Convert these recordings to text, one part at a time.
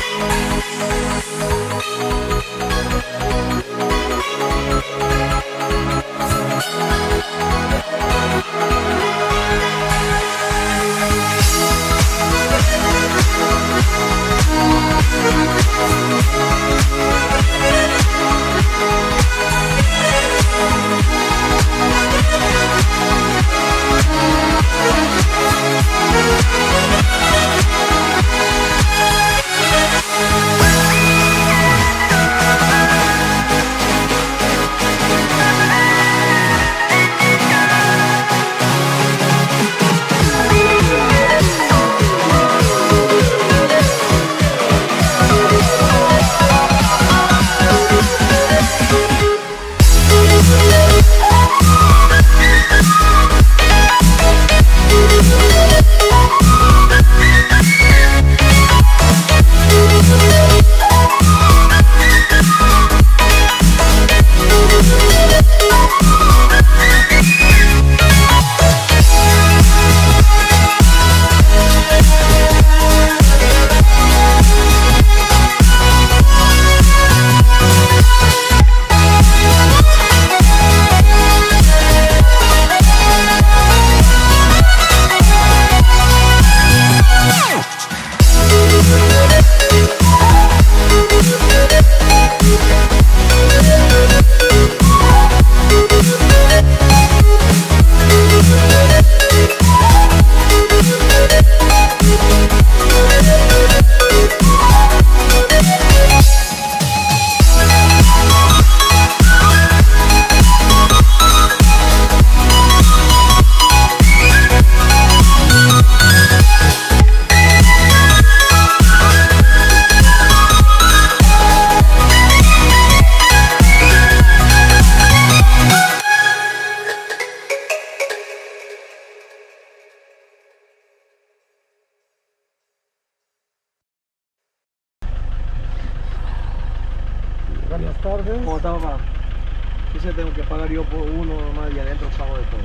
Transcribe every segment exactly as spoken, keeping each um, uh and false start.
Buenas tardes. ¿Cómo está, papá? ¿Qué se tengo que pagar yo por uno nomás y adentro pago de todo?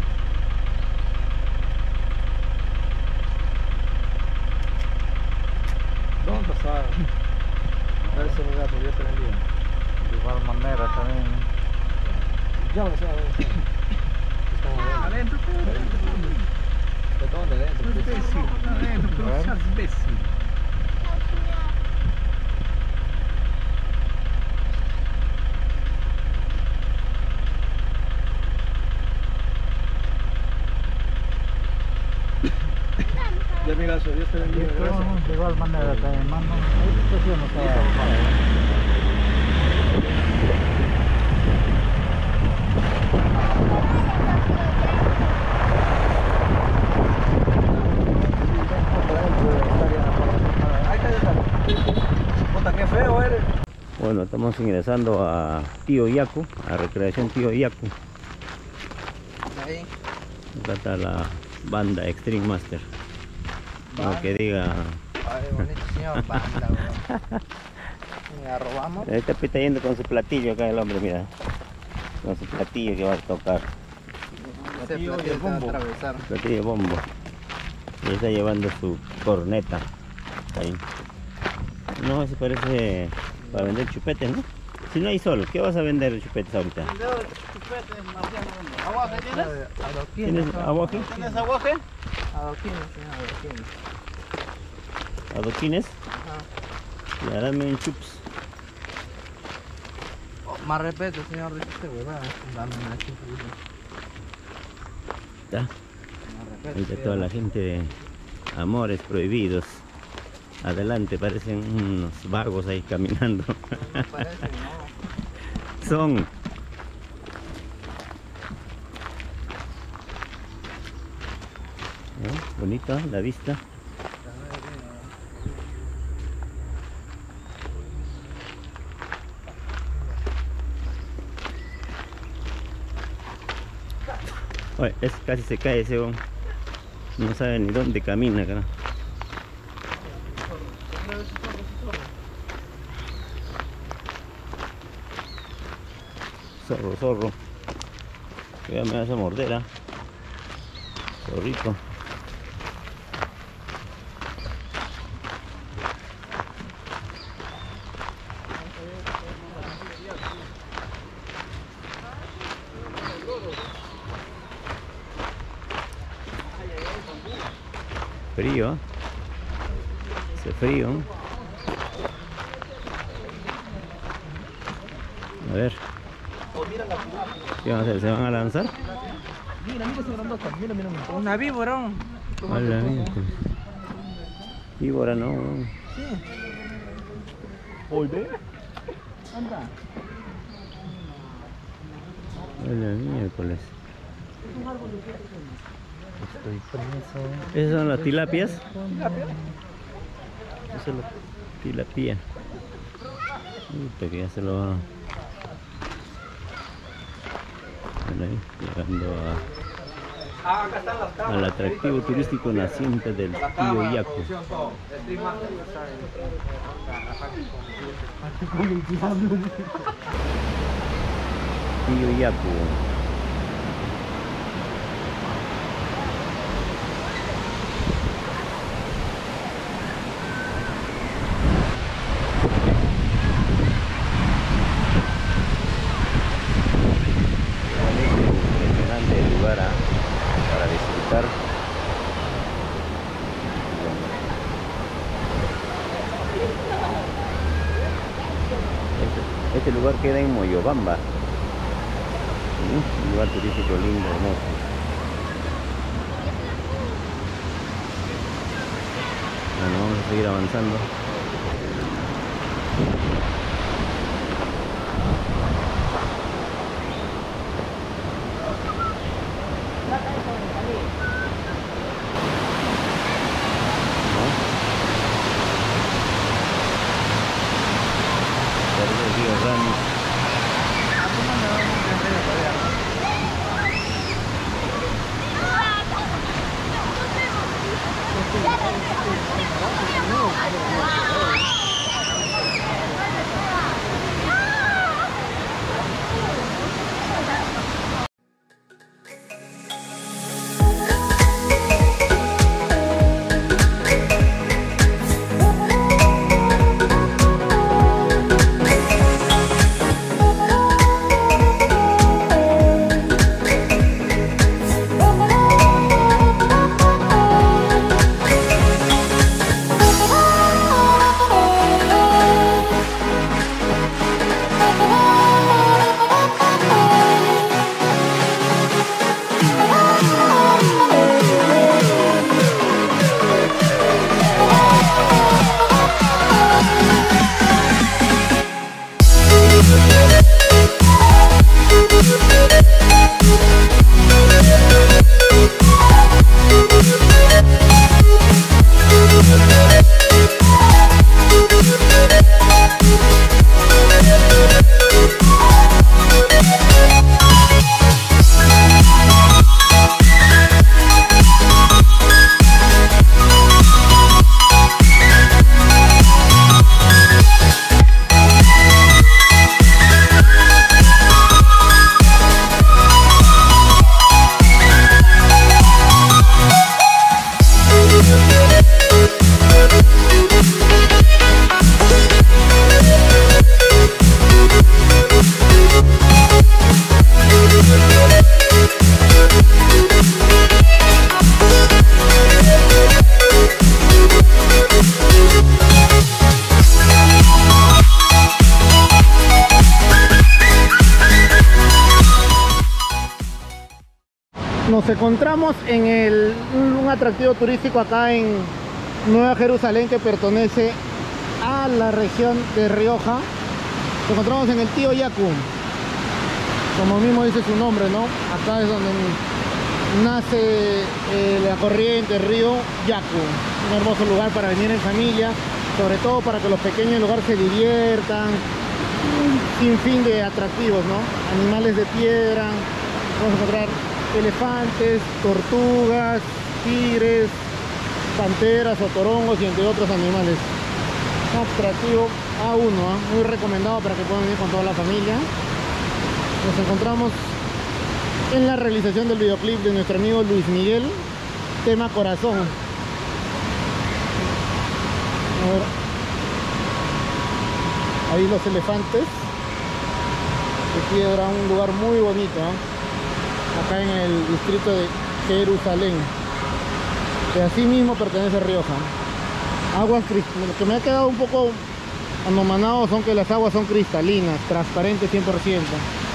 ¿Dónde pasar? A ver si me da por Dios te bendiga. De igual manera también. Ya lo sabes. Estamos adentro. Adentro, ¿De dónde? Adentro. imbécil. Adentro, A ver. seas imbécil. Ya amigazo, Dios te bendiga, gracias. De igual manera también, mano. Esto sí no está. Ahí está, ahí está. Puta, qué feo eres. Bueno, estamos ingresando a Tío Yacu, a Recreación Tío Yacu. Ahí. Acá está la banda Extreme Master. Lo que diga. Ay, bonito señor, banda, weón. La robamos. Ahí está, está yendo con su platillo acá el hombre, mira. Con su platillo que va a tocar. Ese platillo se va a atravesar. Platillo bombo. Y está llevando su corneta. Ahí. No, se parece para vender chupetes, ¿no? Si no hay sol, ¿qué vas a vender chupetes ahorita? ¿Aguaje tienes? ¿Tienes aguaje? ¿Tienes aguaje? Adoquines, señor, adoquines. ¿Adoquines? Ajá. Ya, dame un chups. Oh, más respeto, señor, dice este huevada. Dame una chupa. Ya. Más respeto. Ahí está toda la gente de Amores Prohibidos. Adelante, parecen unos vagos ahí caminando. No parece, no. Son. ¿No? Bonita la vista. Oye, es, casi se cae ese hombre. No sabe ni dónde camina, cara. Zorro, zorro. Que ya me hace morder, ¿ah? Zorrito. frío. Hace frío. A ver. ¿Qué van a hacer? ¿Se van a lanzar? Mira, mira esa grandota. Mira, mira, mira. Una víbora. Hola, mira. Víbora no. Sí. Hoy ve. Anda. Hola, miércoles. Estoy preso. ¿Esas son las tilapias? ¿Tilapia? Eso es la tilapia. Uy, que ya se lo... Bueno, ahí, llegando a, Ah, acá están las cabras. al atractivo turístico naciente del Tío Yaku. Tío Yaku. Impresionante lugar ¿ah? para disfrutar. Este, este lugar queda en Moyobamba. ¿Sí? Un lugar turístico lindo, hermoso. Bueno, vamos a seguir avanzando. Nos encontramos en el, un atractivo turístico acá en Nueva Jerusalén que pertenece a la región de Rioja. Nos encontramos en el Tío Yaku, como mismo dice su nombre, ¿no? Acá es donde nace eh, la corriente, el río Yaku. Un hermoso lugar para venir en familia, sobre todo para que los pequeños del lugar se diviertan. Un sinfín de atractivos, ¿no? Animales de piedra, vamos a encontrar elefantes, tortugas, tigres, panteras, otorongos y entre otros animales. Un atractivo A uno, ¿eh? Muy recomendado para que puedan venir con toda la familia. Nos encontramos en la realización del videoclip de nuestro amigo Luis Miguel, tema Corazón. A ver. Ahí los elefantes de piedra, un lugar muy bonito, ¿eh? Acá en el distrito de Jerusalén. que así mismo pertenece a Rioja. Aguas cristalinas. Lo que me ha quedado un poco anomanado son que las aguas son cristalinas, transparentes cien por ciento.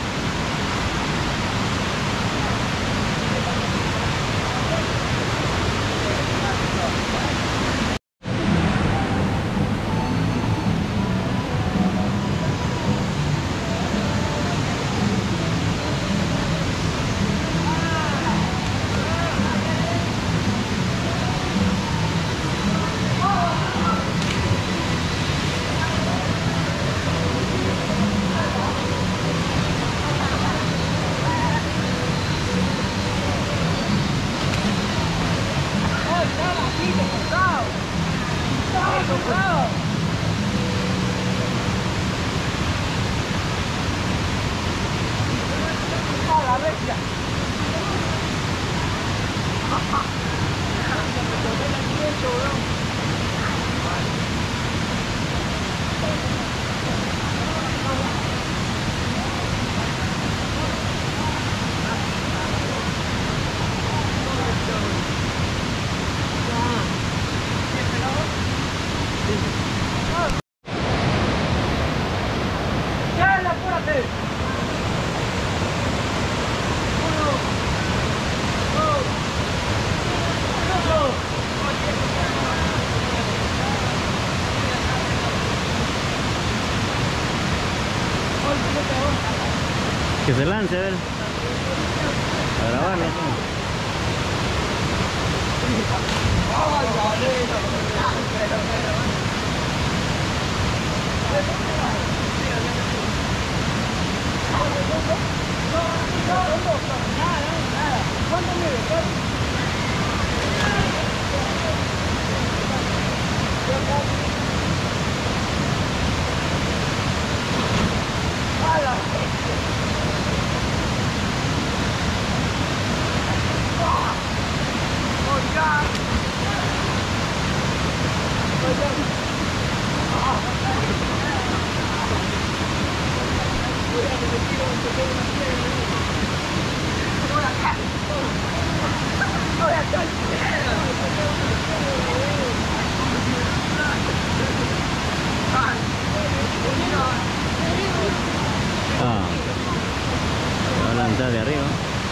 Que se lance, a ver. A grabarlo. Ah, se va a lanzar de arriba.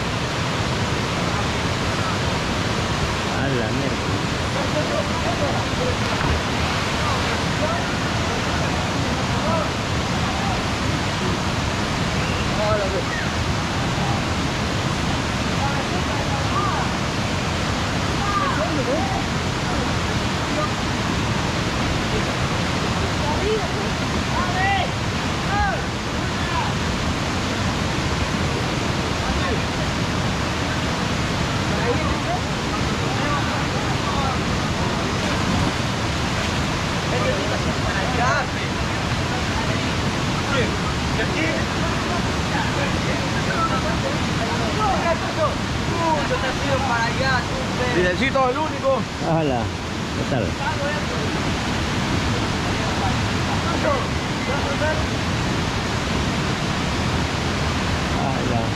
A la mierda. Videncito, el único. Hola, ¿qué tal? Hola.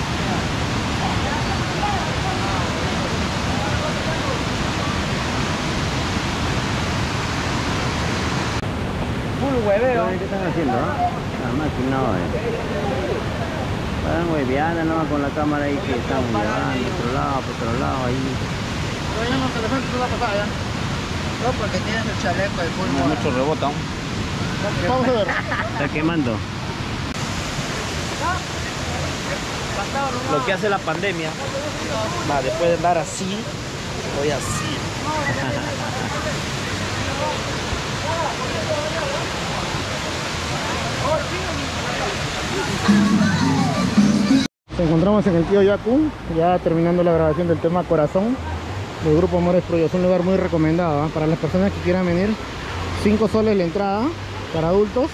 Full hueveo. ¿Qué están haciendo? ¿Eh? La máquina, eh. Están hueveando nomás con la cámara ahí que están llevando por otro lado, por otro lado ahí. Todavía no se le fue la pasada ya. No, porque tienes el chaleco de full. Mucho rebota. Vamos a ver. Está quemando. Lo que hace la pandemia. Va, después de andar así, voy así. Nos encontramos en el Tío Yaku, ya terminando la grabación del tema Corazón del grupo Amores Proyo. Es un lugar muy recomendado, ¿eh? Para las personas que quieran venir. cinco soles la entrada para adultos.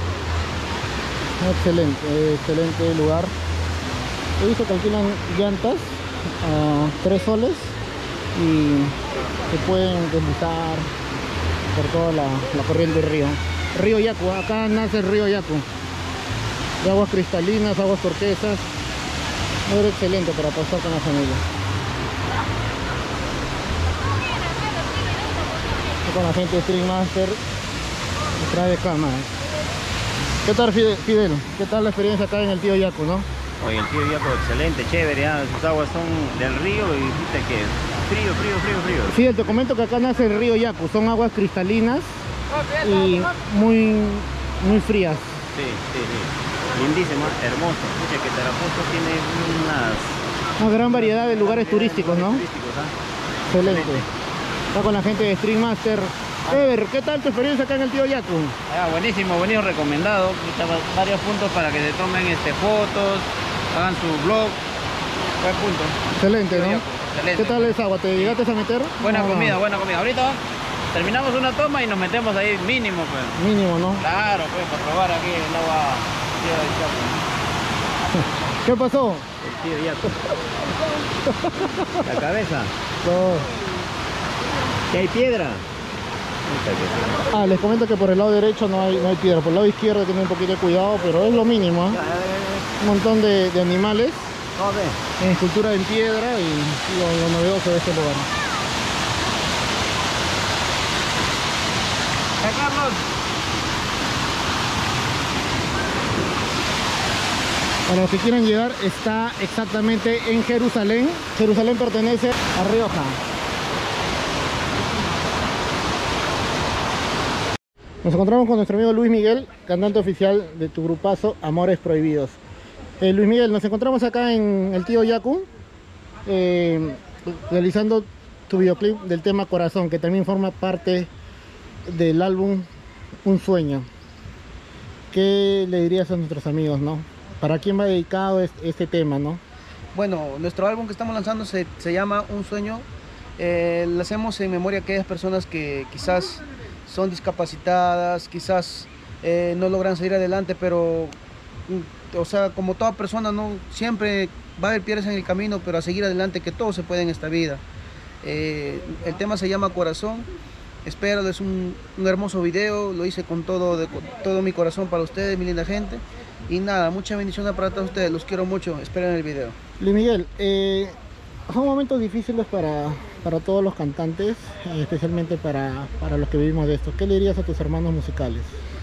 Excelente, excelente lugar. He visto que alquilan llantas a tres soles y se pueden deslizar por toda la, la corriente del río. Río Yaku, acá nace el río Yaku. De aguas cristalinas, aguas turquesas. Muy excelente para pasar con la familia. con la gente de Stream Master detrás de cámara. ¿Qué tal, Fidel? Fidel? ¿Qué tal la experiencia acá en el Tío Yacu, no? Oye, el Tío Yacu, excelente, chévere, ¿eh? Sus aguas son del río y viste que frío, frío, frío, frío. Fidel, te comento que acá nace el río Yacu, son aguas cristalinas y muy, muy frías. Sí, sí, sí. Lindísimo, hermoso. Escucha que Tarapoto tiene unas... Una gran variedad de lugares turísticos, ¿no? Turísticos, ¿ah? Excelente. Está con la gente de Stream Master. Ever, ¿qué tal tu experiencia acá en el Tío Yacu? Ah, buenísimo, buenísimo, recomendado. Estaba varios puntos para que se tomen este, fotos, hagan su vlog. Buen punto. Excelente, ¿no? Excelente. ¿Qué tal esa agua? ¿Te llegaste a meter? Buena No, comida, no. buena comida. Ahorita terminamos una toma y nos metemos ahí mínimo, pues. Mínimo, ¿no? Claro, pues, para probar aquí el agua. Tío del Chaco. ¿Qué pasó? El Tío Yacu. La cabeza. No. ¿Que hay piedra? Ah, les comento que por el lado derecho no hay, no hay piedra, por el lado izquierdo tienen un poquito de cuidado, pero es lo mínimo, ¿eh? Un montón de, de animales No, ve. en escultura en piedra y lo, lo novedoso de este lugar. ¡Eh, Carlos! Para los que quieran llegar, está exactamente en Jerusalén. Jerusalén pertenece a Rioja. Nos encontramos con nuestro amigo Luis Miguel, cantante oficial de tu grupazo Amores Prohibidos. Eh, Luis Miguel, nos encontramos acá en el Tío Yacu, eh, realizando tu videoclip del tema Corazón, que también forma parte del álbum Un Sueño. ¿Qué le dirías a nuestros amigos, no? ¿Para quién va dedicado este, este tema, no? Bueno, nuestro álbum que estamos lanzando se, se llama Un Sueño. Eh, lo hacemos en memoria a aquellas personas que quizás son discapacitadas, quizás eh, no logran salir adelante, pero, o sea, como toda persona, no siempre va a haber piedras en el camino, pero a seguir adelante, que todo se puede en esta vida. Eh, el tema se llama Corazón. Espero, es un, un hermoso video, lo hice con todo, de, con todo mi corazón para ustedes, mi linda gente. Y nada, mucha bendición para todos ustedes, los quiero mucho, esperen el video. Luis Miguel, eh, son momentos difíciles para, para todos los cantantes, eh, especialmente para, para los que vivimos de esto. ¿Qué le dirías a tus hermanos musicales?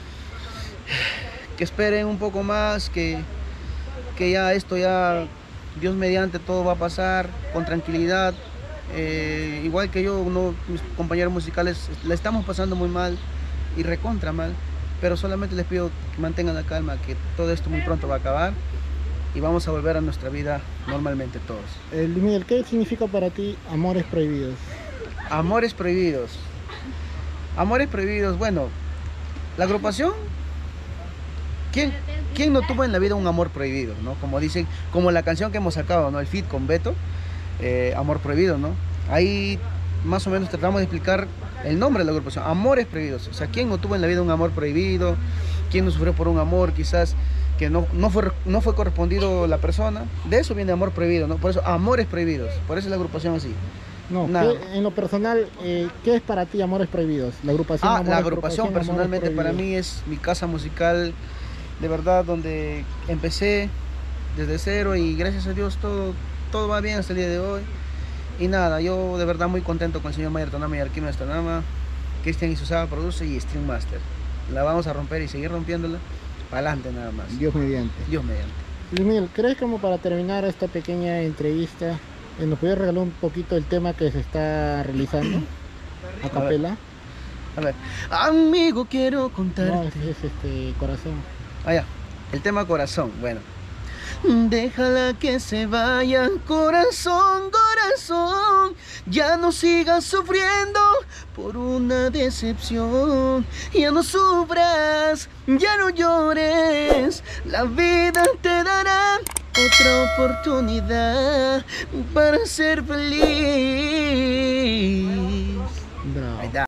Que esperen un poco más, que, que ya esto ya, Dios mediante, todo va a pasar con tranquilidad. Eh, igual que yo, no, mis compañeros musicales la estamos pasando muy mal y recontra mal, pero solamente les pido que mantengan la calma, que todo esto muy pronto va a acabar y vamos a volver a nuestra vida normalmente todos. Eh, Luis Miguel, ¿qué significa para ti Amores Prohibidos? Amores Prohibidos. Amores Prohibidos, bueno, la agrupación, ¿quién, quién no tuvo en la vida un amor prohibido, ¿no? Como dicen, como la canción que hemos sacado, ¿no? El feat con Beto. Eh, amor prohibido, ¿no? Ahí más o menos tratamos de explicar el nombre de la agrupación, Amores Prohibidos. O sea, ¿quién no tuvo en la vida un amor prohibido? ¿Quién no sufrió por un amor quizás que no, no, fue, no fue correspondido la persona? De eso viene amor prohibido, ¿no? Por eso Amores Prohibidos, por eso es la agrupación así. No, Nada. ¿qué, en lo personal, eh, ¿qué es para ti Amores Prohibidos? La agrupación Ah, Amores, la agrupación Amores personalmente para Prohibidos. mí es mi casa musical, de verdad, donde empecé desde cero y gracias a Dios todo, todo va bien hasta el día de hoy. Y nada, yo de verdad muy contento con el señor Mayer Tonama y Arquimio Tonama, Cristian Isusaba produce y Stream Master. La vamos a romper y seguir rompiéndola para adelante nada más. Dios mediante. Dios mediante. Luis Miguel, ¿crees como para terminar esta pequeña entrevista, eh, nos puedes regalar un poquito el tema que se está realizando a capela? A ver, amigo, quiero contar. No, es, es este Corazón. Ah, ya, el tema Corazón, bueno. Déjala que se vaya, corazón, corazón. Ya no sigas sufriendo por una decepción. Ya no sufras, ya no llores. La vida te dará otra oportunidad para ser feliz.